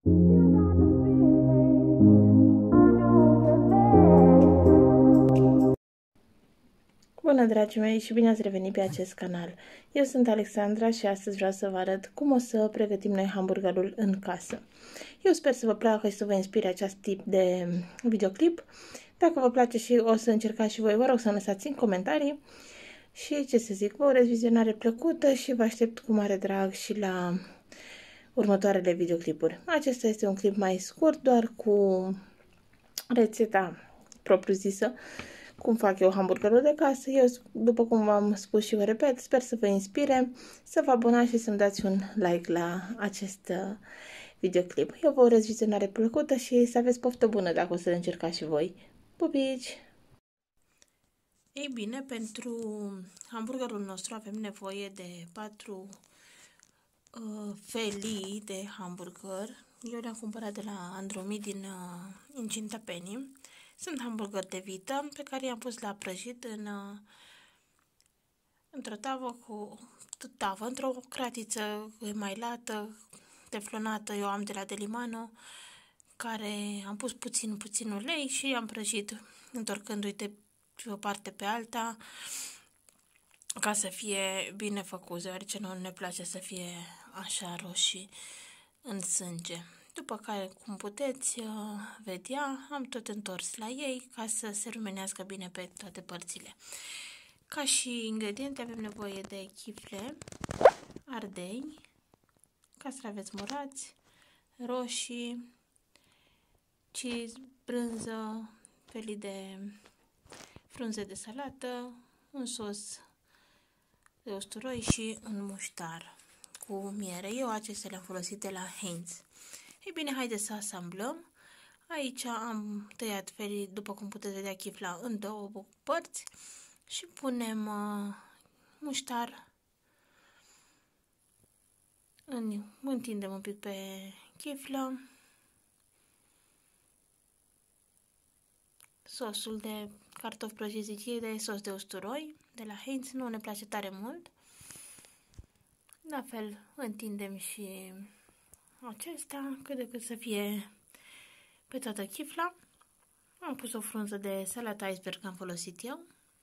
Bună, dragii mei, și bine ați revenit pe acest canal. Eu sunt Alexandra și astăzi vreau să vă arăt cum o să pregătim noi hamburgerul în casă. Eu sper să vă placă și să vă inspire acest tip de videoclip. Dacă vă place și o să încercați și voi, vă rog să lăsați în comentarii. Și ce să zic, vă urez vizionare plăcută și vă aștept cu mare drag și la următoarele videoclipuri. Acesta este un clip mai scurt, doar cu rețeta propriu-zisă, cum fac eu hamburgerul de casă. Eu, după cum v-am spus și vă repet, sper să vă inspire, să vă abonați și să-mi dați un like la acest videoclip. Eu vă urez vizionare plăcută și să aveți poftă bună dacă o să le încercați și voi. Pupici! Ei bine, pentru hamburgerul nostru avem nevoie de 4 felii de hamburger. Eu le-am cumpărat de la Andromit din incinta Penny. Sunt hamburger de vită pe care i-am pus la prăjit într-o tavă, într-o cratiță mai lată, teflonată. Eu am de la Delimano, care am pus puțin ulei și am prăjit întorcându-i de o parte pe alta ca să fie bine făcut, deoarece nu ne place să fie așa roșii în sânge. După care, cum puteți vedea, am tot întors la ei ca să se rumenească bine pe toate părțile. Ca și ingrediente avem nevoie de chifle, ardei, castraveți murați, roșii, cheese, brânză, felii de frunze de salată, un sos de usturoi și un muștar cu miere. Eu acestea le-am folosit de la Heinz. Ei bine, haideți să asamblăm. Aici am tăiat felii, după cum puteți vedea, chifla în 2 părți și punem muștar. Întindem un pic pe chiflă. Sosul de cartofi prăjiți de sos de usturoi de la Heinz, nu ne place tare mult. La fel întindem și acesta, cât de cât să fie pe toată chifla. Am pus o frunză de salată iceberg, am folosit eu.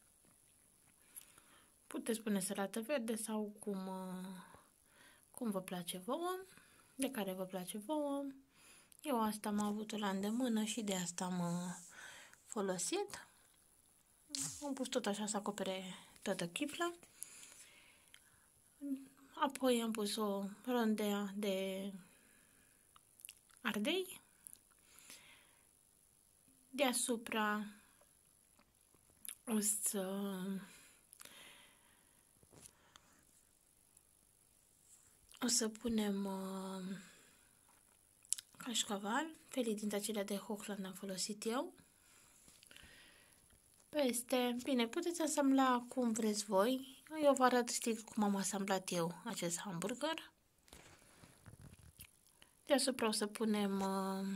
Puteți pune salată verde sau cum vă place vouă, de care vă place vouă. Eu asta am avut-o la îndemână și de asta am folosit. Am pus tot așa să acopere toată chifla. Apoi am pus o rondea de ardei. Deasupra o să punem cașcaval, felii dintre acelea de Hochland am folosit eu. Peste, bine, puteți asambla cum vreți voi. Eu vă arăt strict cum am asamblat eu acest hamburger. Deasupra o să punem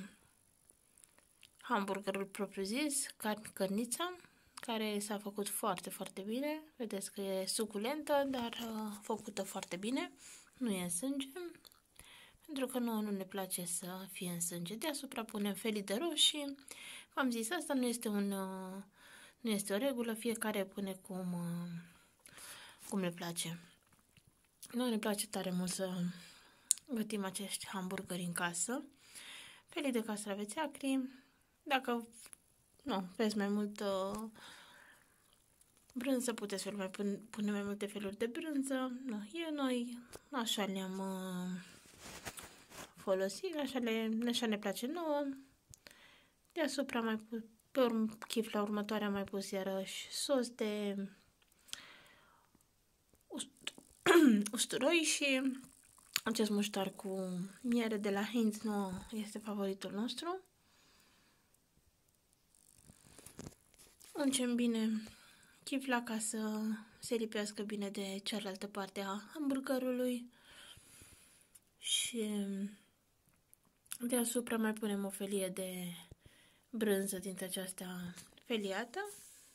hamburgerul propriu-zis, cărnița, care s-a făcut foarte bine. Vedeți că e suculentă, dar făcută foarte bine. Nu e în sânge, pentru că nouă nu ne place să fie în sânge. Deasupra punem felii de roșii. V-am zis, asta nu este o regulă, fiecare pune cum le place. Noi ne place tare mult să gătim acești hamburgeri în casă. Felii de castraveți acri. Dacă vreți mai mult brânză, puteți pune mai multe feluri de brânză. Noi așa le-am folosit, așa ne place nouă. Deasupra pe chifla următoare am mai pus iarăși sos de usturoi și acest muștar cu miere de la Heinz este favoritul nostru. Uncem bine chifla ca să se lipească bine de cealaltă parte a hamburgerului și deasupra mai punem o felie de brânză dintre aceasta feliată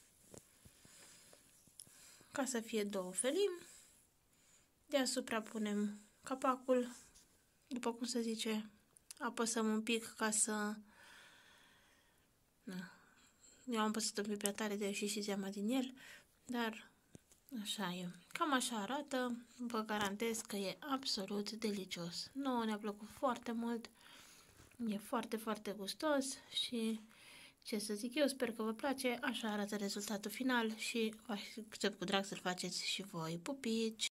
ca să fie 2 felii. Deasupra punem capacul, după cum se zice, apăsăm un pic ca să... Na. Eu am păsat un pic prea tare de ieșit și zeama din el, dar așa e. Cam așa arată, vă garantez că e absolut delicios. Nouă ne-a plăcut foarte mult, e foarte, foarte gustos și ce să zic eu, sper că vă place, așa arată rezultatul final și vă aștept cu drag să-l faceți și voi. Pupici!